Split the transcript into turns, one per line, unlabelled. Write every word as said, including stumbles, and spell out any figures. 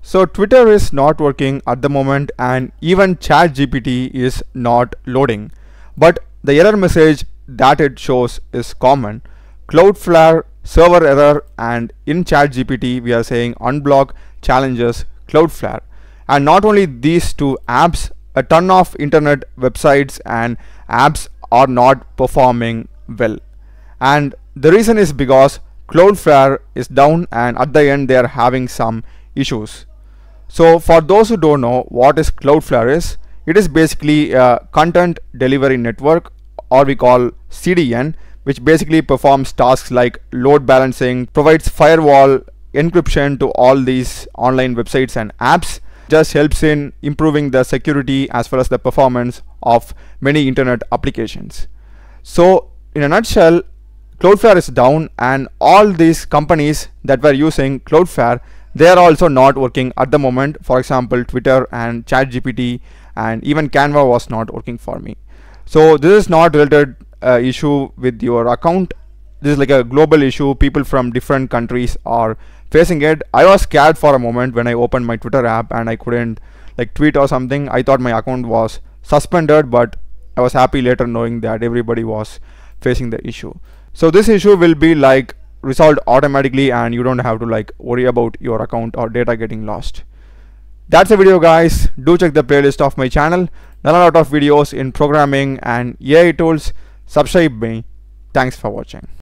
So Twitter is not working at the moment, and even ChatGPT is not loading. But the error message that it shows is common: Cloudflare server error, and in ChatGPT we are saying unblock challenges Cloudflare. And not only these two apps, a ton of internet websites and apps are not performing well. And the reason is because Cloudflare is down, and at the end they are having some issues. So for those who don't know what is Cloudflare is, it is basically a content delivery network, or we call C D N, which basically performs tasks like load balancing, provides firewall encryption to all these online websites and apps, just helps in improving the security as well as the performance of many internet applications. So in a nutshell, Cloudflare is down, and all these companies that were using Cloudflare, they are also not working at the moment. For example, Twitter and ChatGPT, and even Canva was not working for me. So this is not related uh, issue with your account. This is like a global issue. People from different countries are facing it. I was scared for a moment when I opened my Twitter app and I couldn't like tweet or something. I thought my account was suspended, but I was happy later knowing that everybody was facing the issue. So this issue will be like resolved automatically, and you don't have to like worry about your account or data getting lost. That's the video, guys. Do check the playlist of my channel. Done a lot of videos in programming and A I tools. Subscribe me. Thanks for watching.